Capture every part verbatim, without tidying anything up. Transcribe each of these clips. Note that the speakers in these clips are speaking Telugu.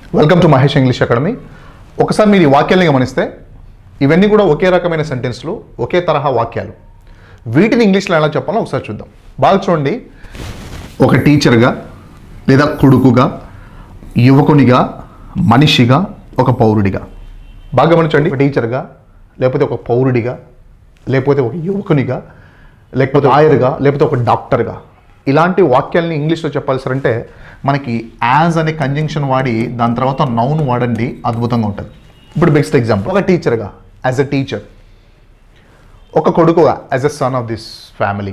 Welcome to Mahesh English academy. ఒకసారి మీరు ఈ వాక్యాలను గమనిస్తే ఇవన్నీ కూడా ఒకే రకమైన సెంటెన్స్లు, ఒకే తరహా వాక్యాలు. వీటిని ఇంగ్లీష్లో ఎలా చెప్పాలో ఒకసారి చూద్దాం. బాగా చూడండి. ఒక టీచర్గా లేదా కొడుకుగా, యువకునిగా, మనిషిగా, ఒక పౌరుడిగా. బాగా గమనించండి. ఒక టీచర్గా, లేకపోతే ఒక పౌరుడిగా, లేకపోతే ఒక యువకునిగా, లేకపోతే లాయర్గా, లేకపోతే ఒక డాక్టర్గా. ఇలాంటి వాక్యాలని ఇంగ్లీష్లో చెప్పాల్సారంటే మనకి యాజ్ అనే కంజంక్షన్ వాడి దాని తర్వాత నౌన్ వాడండి, అద్భుతంగా ఉంటుంది. ఇప్పుడు బెస్ట్ ఎగ్జాంపుల్, ఒక టీచర్గా యాజ్ ఎ టీచర్, ఒక కొడుకుగా as a son of this family,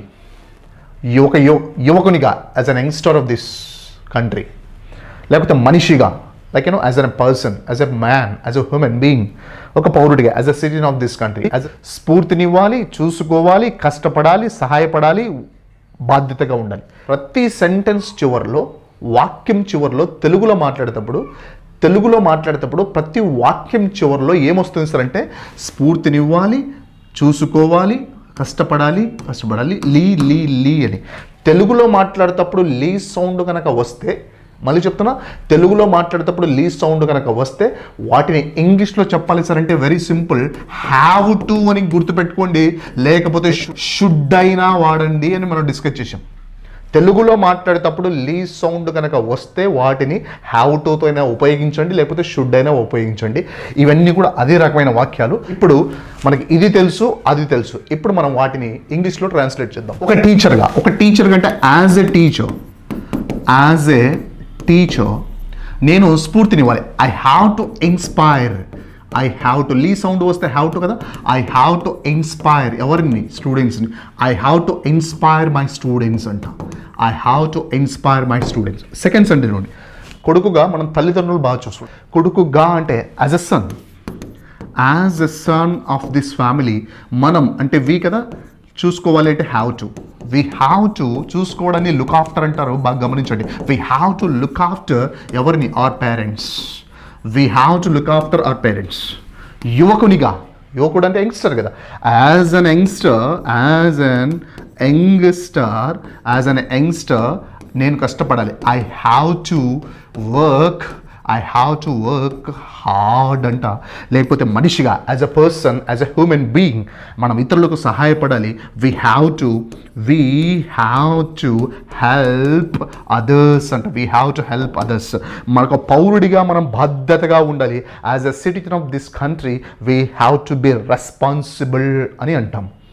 ఒక యు యువకునిగా as an youngster of this country, లేకపోతే మనిషిగా like you know as an person, as a man, as a human being, ఒక పౌరుడిగా as a citizen of this country. As స్ఫూర్తినివ్వాలి, చూసుకోవాలి, కష్టపడాలి, సహాయపడాలి, బాధ్యతగా ఉండాలి. ప్రతి సెంటెన్స్ చివరిలో, వాక్యం చివరిలో తెలుగులో మాట్లాడేటప్పుడు తెలుగులో మాట్లాడేటప్పుడు ప్రతి వాక్యం చివరిలో ఏమొస్తుంది సార్ అంటే స్ఫూర్తినివ్వాలి, చూసుకోవాలి, కష్టపడాలి కష్టపడాలి లీ లీ లీ అని. తెలుగులో మాట్లాడేటప్పుడు లీ సౌండ్ కనుక వస్తే, మళ్ళీ చెప్తున్నా, తెలుగులో మాట్లాడేటప్పుడు లీ సౌండ్ కనుక వస్తే వాటిని ఇంగ్లీష్లో చెప్పాలి సార్ అంటే వెరీ సింపుల్, హ్యావ్ టు అని గుర్తుపెట్టుకోండి, లేకపోతే షుడ్ అయినా వాడండి అని మనం డిస్కస్ చేసాం. తెలుగులో మాట్లాడేటప్పుడు లీ సౌండ్ కనుక వస్తే వాటిని హ్యావ్ టుతో అయినా ఉపయోగించండి, లేకపోతే షుడ్ అయినా ఉపయోగించండి. ఇవన్నీ కూడా అదే రకమైన వాక్యాలు. ఇప్పుడు మనకి ఇది తెలుసు, అది తెలుసు. ఇప్పుడు మనం వాటిని ఇంగ్లీష్లో ట్రాన్స్లేట్ చేద్దాం. ఒక టీచర్గా, ఒక టీచర్గా అంటే as a teacher, as a teacher నేను స్ఫూర్తినివ్వాలి. I have to inspire. I have to, లీ సౌండ్ వస్తే హ్యావ్ టు కదా. ఐ హ్యావ్ టు ఇన్స్పైర్ ఎవరిని? స్టూడెంట్స్ని. I have to inspire my students అంట. I have to inspire my students. Second sentence నుండి కొడుకుగా మనం తల్లిదండ్రులు బాగా చూస్తాం. కొడుకుగా అంటే as a son, as a son of this family. మనం అంటే వీ కదా, చూసుకోవాలి అంటే have to. We have to చూసుకోవడాన్ని లుక్ ఆఫ్టర్ అంటారు. బాగా గమనించండి. We have to look after ఎవరిని? Our parents. We have to look after our parents. యువకునిగా, యువకుడు అంటే యంగ్స్టర్ కదా. As an youngster, as an youngster, as an youngster నేను కష్టపడాలి. I have to work, I have to work hard అంట. లేకపోతే మనిషిగా as a person, as a human being మనం ఇతరులకు సహాయపడాలి. We have to, we have to help others అంట. We have to help others. మనకు పౌరుడిగా మనం బాధ్యతగా ఉండాలి. As a citizen of this country we have to be responsible అని అంటాం.